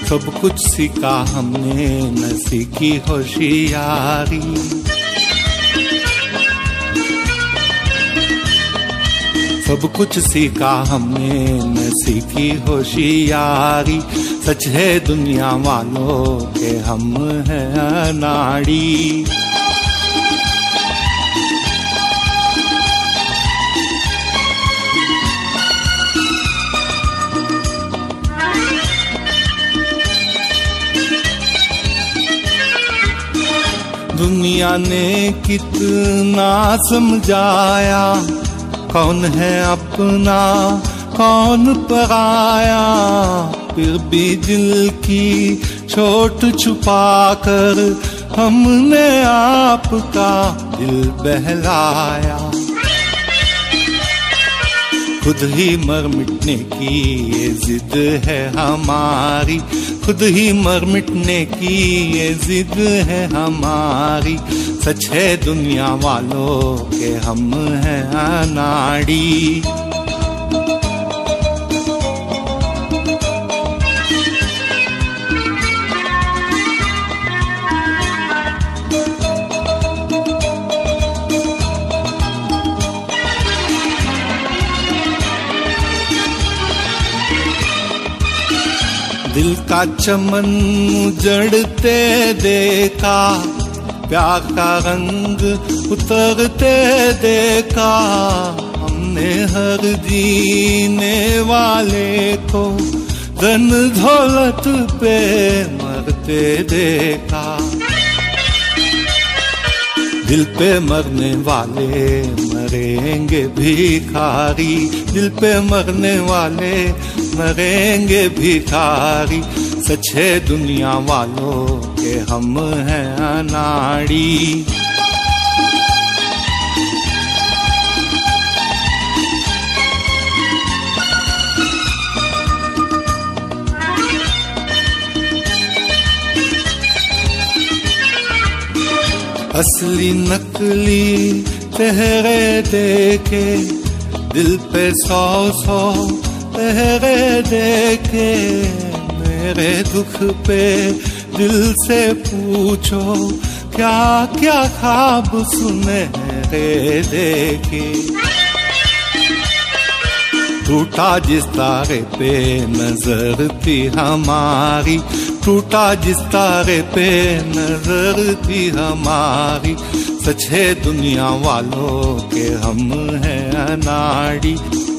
सब कुछ सीखा हमने न सीखी होशियारी। सब कुछ सीखा हमने न सीखी होशियारी। सच है दुनिया वालों के हम हैं अनाड़ी। दुनिया ने कितना समझाया, कौन है अपना कौन पराया। फिर भी दिल की चोट छुपाकर हमने आपका दिल बहलाया। खुद ही मर मिटने की ये जिद है हमारी। खुद ही मर मिटने की ये जिद है हमारी। सच है दुनिया वालों के हम हैं अनाड़ी। दिल का चमन उजड़ते देखा, प्यार का रंग उतरते देखा। हमने हर जीने वाले को धन दौलत पे मरते देखा। दिल पे मरने वाले मरेंगे भिखारी। दिल पे मरने वाले मरेंगे भिखारी। सच है दुनिया वालों के हम हैं अनाड़ी। असली नकली चेहरे देखे, दिल पे 100 पहरे देखे। मेरे दुख पे दिल से पूछो, क्या क्या ख्वाब सुनहरे देखे। टूटा जिस तारे पे नजर थी हमारी, टूटा जिस तारे पे नजर थी हमारी। सच है दुनिया वालों के हम हैं अनाड़ी।